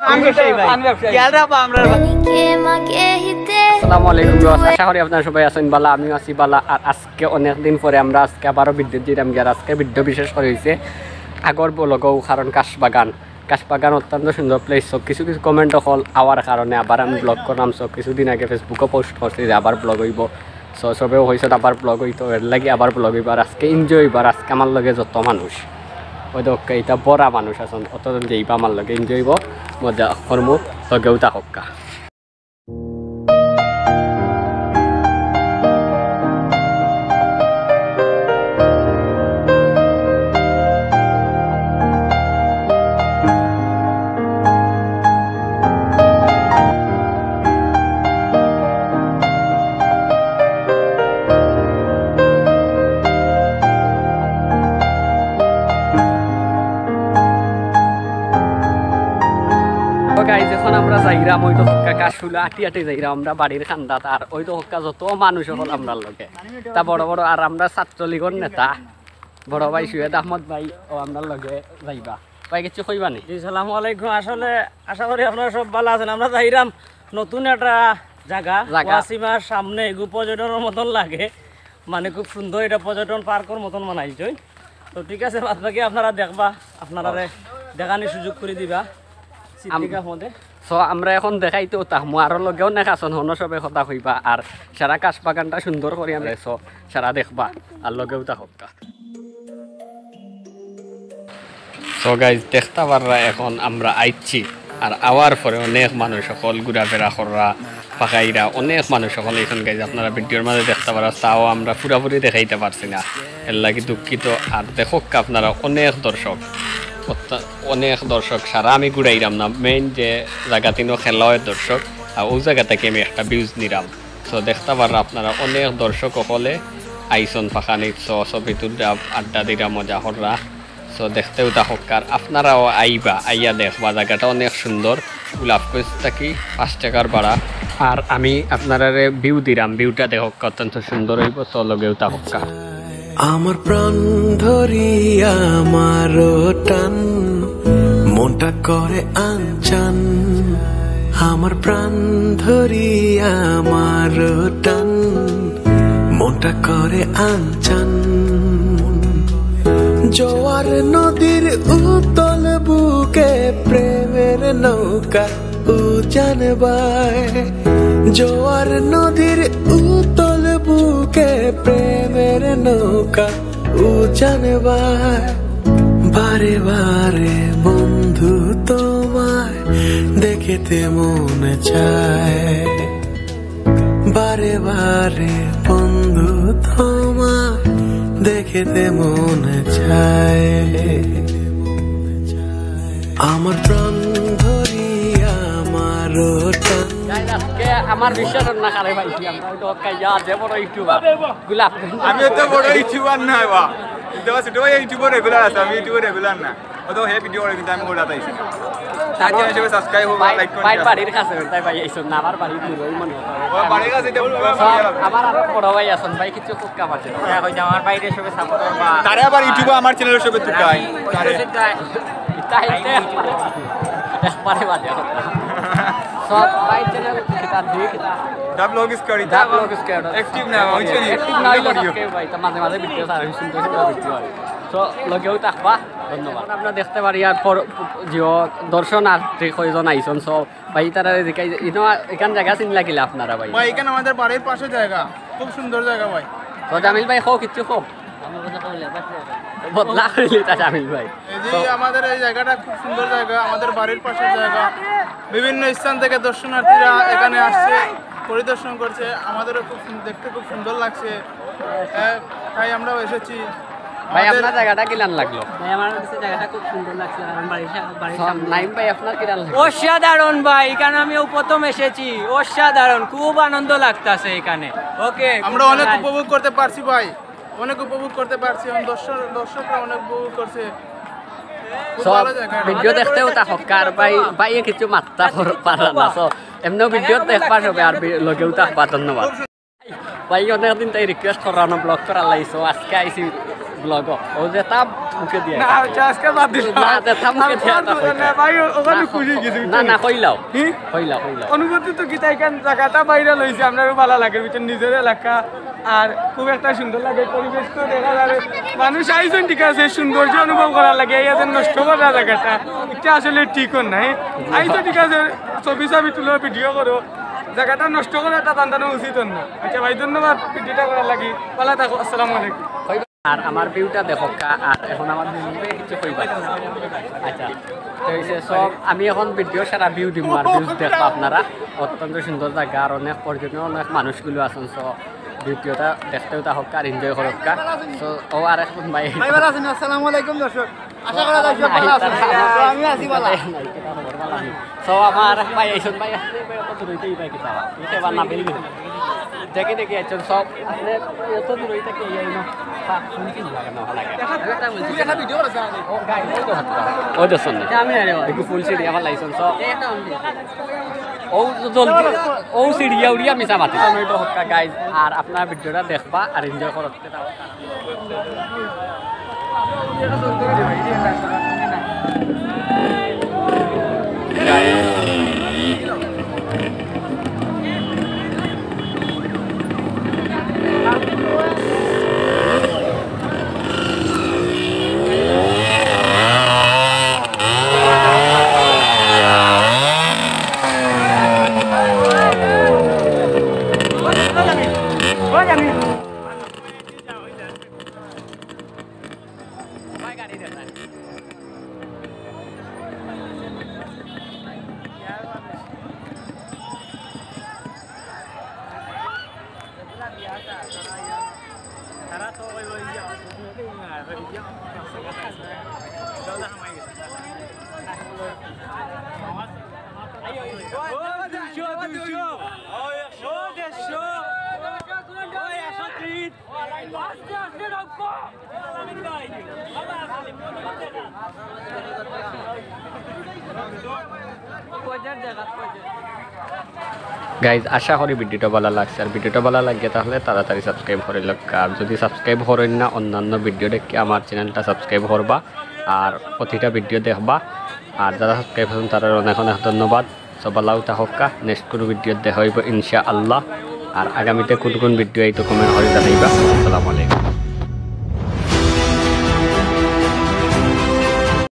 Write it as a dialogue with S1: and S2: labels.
S1: আসসালামু আলাইকুম, আশা করি আপনারা সবাই আছেন বালা, আমিও আছি বালা। আর আজকে অনেকদিন পরে আমরা আজকে আবারও বিদ্যুৎ দিলাম গিয়ে। আজকে বিদ্যুৎ বিশেষ করে হয়েছে আগর বলগও, কারণ কাশবাগান অত্যন্ত সুন্দর প্লেস। সব কিছু কমেন্ট হল আওয়ার কারণে আবার আমি ব্লগ করলাম। সব কিছুদিন আগে ফেসবুকও পোস্ট করছি যে আবার ব্লগ হইব। সো সবেও হয়েছে আবার ব্লগ হইতো, এর লাগে আবার ব্লগ হইব। আর আজকে এনজয় হইব। আর আজকে আমার লগে যত মানুষ ওই তো এটা বড়া মানুষ আছেন, অতজন যাইবা আমার লগে এনজয় হইব, মজা করমু, লগেও থাকা। এখন আমরা যাইরাম ওই তো হক্কা কাশুলা আটি যাইরাম আমরা বাড়ির খান্দাত। আর ওই তো হক্কা যত মানুষ হল আমরা লগে তা বড় বড়। আর আমরা ছাত্রলীগের নেতা বড় ভাই সুয়েদ আহমদ ভাই ও আমরা লগে যাইবা। ভাই কিছু কইবা নি?
S2: জি সালামু আলাইকুম। আসলে আশা করি আপনারা সব ভালো আছেন। আমরা যাইরাম নতুন একটা জায়গা ওয়াসিমার সামনে, এগু পর্যটনের মতন লাগে, মানে খুব সুন্দর এটা পর্যটন পার্কের মতন বানাইছে। তো ঠিক আছে, বাদ বাকি আপনারা দেখবা, আপনারা দেখানোর সুযোগ করে দিবা।
S1: সো আমরা এখন দেখাইতে তাহমু আরো লগেও নেখাছন হন সবে কথা হইবা। আর সারা কাশবাগানটা সুন্দর করি আমরা সারা দেখবা আর লগেও থাকা। সো গাইজ দেখতে পাররা এখন আমরা আইছি। আর আওয়ার পরে অনেক মানুষ সকল ঘুরাফেরা করা পাকাইরা অনেক মানুষ সকল এখন গাইজ আপনারা ভিডিওর মাঝে দেখতে পারা, তাও আমরা পুরাপুরি দেখাইতে পারছি না, এর লাগি দুঃখিত। আর দেখোক আপনারা অনেক দর্শক সারা আমি ঘুরাইলাম না, মেইন যে জায়গা তিনও খেলা হয় দর্শক, আর ওই জায়গা থেকে আমি একটা ভিউজ নিলাম। সো দেখতে পারা আপনারা অনেক দর্শক সকলে আইসন ফাঁকানিত ছবি তুলরা আড্ডা দিরা মজা কররা। সো দেখতেও তাহকার আপনারাও আইয়া দেখবা, জায়গাটা অনেক সুন্দর। গোলাপগঞ্জ থাকি 5 টাকার ভাড়া। আর আমি আপনারা ভিউ দিলাম, ভিউটা দেখক অত্যন্ত সুন্দর হইব। সো লগেও তাহকা।
S3: আমার প্রাণ ধরিয়া আমার টান মনটা করে আনচান, আমার প্রাণ ধরিয়া আমার টান মনটা করে আনচান। জোয়ার নদীর উতল বুকে প্রেমের নৌকা উজান বায়, জোয়ার নদীর উতল বুকে প্রেমের নৌকা উজান বায়। বারে বারে বন্ধু তোমায় দেখতে মনে চায়, বারে বারে বন্ধু তোমায় দেখতে মনে চায়। আমার প্রাণ ধরিয়া আমার
S1: আমার বিশ্বাস না কারে ভাই আমরা তো কাইয়া যে বড় ইউটিউবার গোলাপ।
S4: আমি তো বড় ইউটিউবার না বা কিন্তু ছোট ইউটিউবার রেগুলার আছে, আমি ইউটিউবার রেগুলার না। ও তো হে ভিডিও করে কিন্তু আমি ওটা তাইছি তার চ্যানেল হিসেবে সাবস্ক্রাইব হবে, লাইক করুন।
S1: ভাই বাড়ির কাছে তাই ভাই আইছো না, আমার বাড়ি দূরই মনে হয়।
S4: ও বাড়ির কাছে এটা
S1: আমার আর বড় ভাই আছেন ভাই, কিছু কুক্কা আছে কই আমার বাইরে সবে সাপোর্ট করবা।
S4: তারে আবার ইউটিউবে আমার চ্যানেলের সবে তুকাই তারে
S1: তাইতে একবারে বাজে কথা। সব ভাই চ্যানেল কিতা কিতা
S4: ডাব লগস করি, ডাব লগস করি অ্যাক্টিভ না হইছে নি,
S1: অ্যাক্টিভ না হইলো ভাই তা মাঝে মাঝে ভিডিও সারা সুন্দর ভিডিও হয়। সো লগেও থাকবা, ধন্যবাদ। আমরা দেখতে পারি আর জিও দর্শনার্থী কয়জন আইসন। সো ভাই তারা এখান জায়গা চিন লাগিলে আপনারা ভাই?
S4: ভাই এখানে আমাদের বাড়ির পাশে জায়গা, খুব সুন্দর জায়গা ভাই।
S1: তো জামিল ভাই হোক কিছু হোক বদলা করিলি তা জামিল ভাই।
S4: এই যে আমাদের এই জায়গাটা খুব সুন্দর জায়গা, আমাদের বাড়ির পাশে জায়গা। বিভিন্ন স্থান থেকে দর্শনার্থীরা এখানে আসছে, পরিদর্শন করছে। আমাদেরও খুব দেখতে খুব সুন্দর লাগছে, তাই আমরাও এসেছি।
S1: ভাই আপনার জায়গাটা কিলান লাগলো?
S2: ভাই আমার কাছে জায়গাটা খুব সুন্দর লাগছে, কারণ বাড়ির সামনে।
S1: নাইম ভাই আপনার কিলান লাগলো?
S2: অসাধারণ ভাই, এখানে আমি প্রথম এসেছি, অসাধারণ, খুব আনন্দ লাগতেছে এখানে। ওকে,
S4: আমরা অনেক উপভোগ করতে পারছি ভাই, অনেক উপভোগ করতে পারছি। দর্শকরা অনেক উপভোগ করছে।
S1: সব ভিডিও দেখতেও তা হকার ভাই ভাই কিছু মাত্রা পারা না। সো এমনিও ভিডিও দেখবা সবে আর লগেও থাকবা। ধন্যবাদ ভাই। অনেকদিন তাই রিকোয়েস্ট করানো ব্লগ করার লাগছো, আজকে আইসি ব্লগ ও যে তা মুখে দিয়ে
S5: না আজকে বাদ দিলাম
S1: না তা মুখে দিয়ে তা
S5: না ভাই ওখানে খুশি গেছি
S1: না কইলাও
S5: কি
S1: কইলাও
S5: অনুভূতি তো গীতা এখান জায়গাটা বাইরে লইছে আপনারও ভালো লাগে ভিতর নিজের এলাকা আর খুব একটা সুন্দর লাগে পরিবেশ তো দেখা যাবে মানুষ আইজন ঠিক আছে সৌন্দর্য অনুভব করার লাগে এই যে নষ্ট করা জায়গাটা এটা আসলে ঠিকও নাই আইতো ঠিক আছে ছবি তুলো ভিডিও করো জায়গাটা নষ্ট করে এটা টান্দানো উচিত না আচ্ছা ভাই ধন্যবাদ ভিডিওটা করার লাগি ভালো থাকো আসসালামু আলাইকুম
S1: আর আমার ভিউটা দেখো আর এখন আমার ভিউতে কিছু কইবা আচ্ছা তো হইছে সব আমি এখন ভিডিও সারা ভিউ দিব আর ভিউজ দেখবা আপনারা অত্যন্ত সুন্দর জায়গা আর অনেক পর্যটন অনেক মানুষগুলো আছেন সব ভিডিওটা দেখতেও তা হোক আর এনজয় করুক সো ও আর এখন ভাই
S5: ভালো আছেন আসসালামু আলাইকুম দর্শক আশা করা যায় সব ভালো আছেন আমি আছি ভালো
S1: সো আমার ভাই এইসব ভাই আসলে কত দূরইতেই ভাই কিতা এটা বা না বেলি দেখে দেখে আছেন সব আপনি কত দূরই থেকে এই না শুনছি লাগানো লাগে
S5: একটা ভিডিও করে
S1: ও গাই ও তো শুন আমি আরে দেখি ফুল সিডি আমার লাইসেন্স ও জলদি ও সিডিয়া উড়িয়া মিছা মাতি আমি তো হক্কা গাইজ আর আপনার ভিডিওটা দেখবা আর এনজয় করতে দাও গাইজ আশা করি ভিডিওটা ভালো লাগছে আর ভিডিওটা ভালো লাগে তাহলে তাড়াতাড়ি সাবস্ক্রাইব করে লোক আর যদি সাবস্ক্রাইব করেন না অন্যান্য ভিডিও দেখে আমার চ্যানেলটা সাবস্ক্রাইব করবা আর প্রতিটা ভিডিও দেখবা আর যারা সাবস্ক্রাইব করেন তারা অনেক অনেক ধন্যবাদ সব ভালো থাকা নেক্সট কোনো ভিডিও দেখা হইব ইনশাআল্লাহ আর আগামীতে কোন কোন ভিডিও এই তো কমেন্ট করে জানাইবা আসসালামু আলাইকুম।